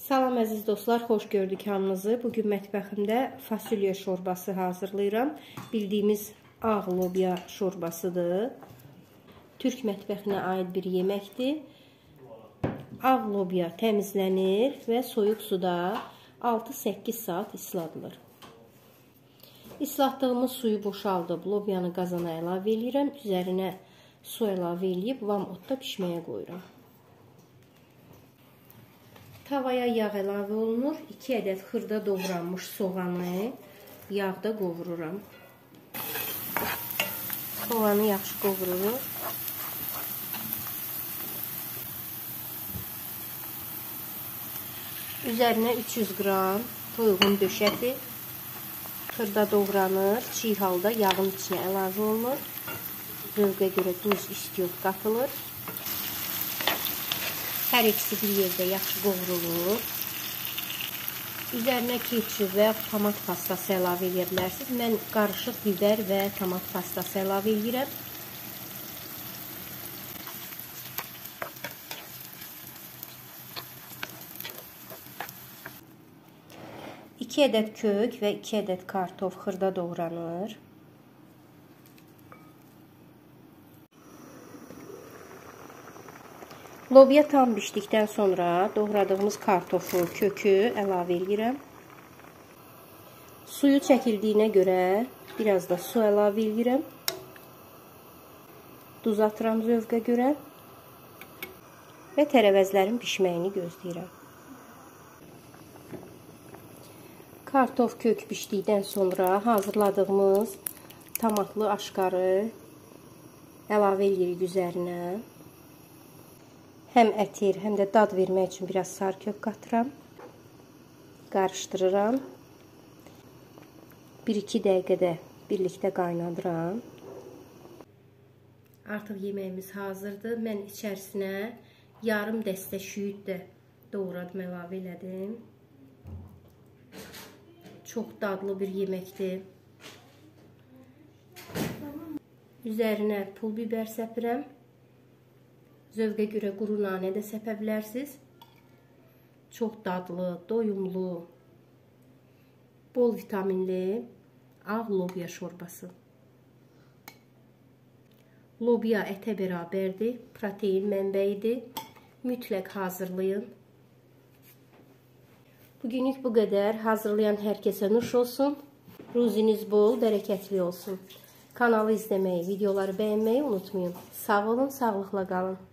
Salam əziz dostlar, xoş gördük hamınızı. Bugün mətbəximdə fasulye şorbası hazırlayıram. Bildiyimiz ağ lobya şorbasıdır. Türk mətbəxinə aid bir yeməkdir. Ağ lobya təmizlənir və soyuq suda 6-8 saat isladılır. İslatdığımız suyu boşaldıb lobyanı qazana əlavə edirəm. Üzərinə su əlavə edib vam odda pişməyə qoyuram. Tavaya yağ əlavə olunur. 2 ədəd xırda doğranmış soğanı yağda qovururam. Soğanı yaxşı qovururum. Üzərinə 300 qram toyuğun döşəti xırda doğranır. Çiğ halda yağın içinə əlavə olunur. Zövqə görə duz istiot qatılır. Hər ikisi bir yerdə yaxşı qovrulur. Üzərinə ketçup və tomat pastası əlavə edə bilərsiniz. Mən qarışıq biber və tomat pastası əlavə edirəm. İki ədəd kök və 2 ədəd kartof xırda doğranır. Lobya tam bişdikdən sonra doğradığımız kartofu, kökü əlavə edirəm. Suyu çəkildiyinə görə biraz da su əlavə edirəm. Duz atıram zövqə görə və tərəvəzlərin bişməyini gözləyirəm. Kartof, kök bişdikdən sonra hazırladığımız tomatlı aşqarı əlavə edirik üzərinə. Həm ətir, həm də dad vermək üçün biraz sarı-kök qatıram. Qarışdırıram. 1-2 dəqiqədə birlikdə qaynadıram. Artıq yeməyimiz hazırdır. Mən içərisinə yarım dəstə şüyüd də doğradım, əlavə elədim. Çox dadlı bir yeməkdir. Üzərinə pul biber səpirəm. Zövqə görə quru nanə də səpə bilərsiniz. Çox dadlı, doyumlu, bol vitaminli ağ lobya şorbası. Lobya ətə bərabərdir, protein mənbəyidir. Mütləq hazırlayın. Bugünlük bu qədər. Hazırlayan hər kəsə nuş olsun. Ruziniz bol, bərəkətli olsun. Kanalı izləməyi, videoları bəyənməyi unutmayın. Sağ olun, sağlıqla qalın.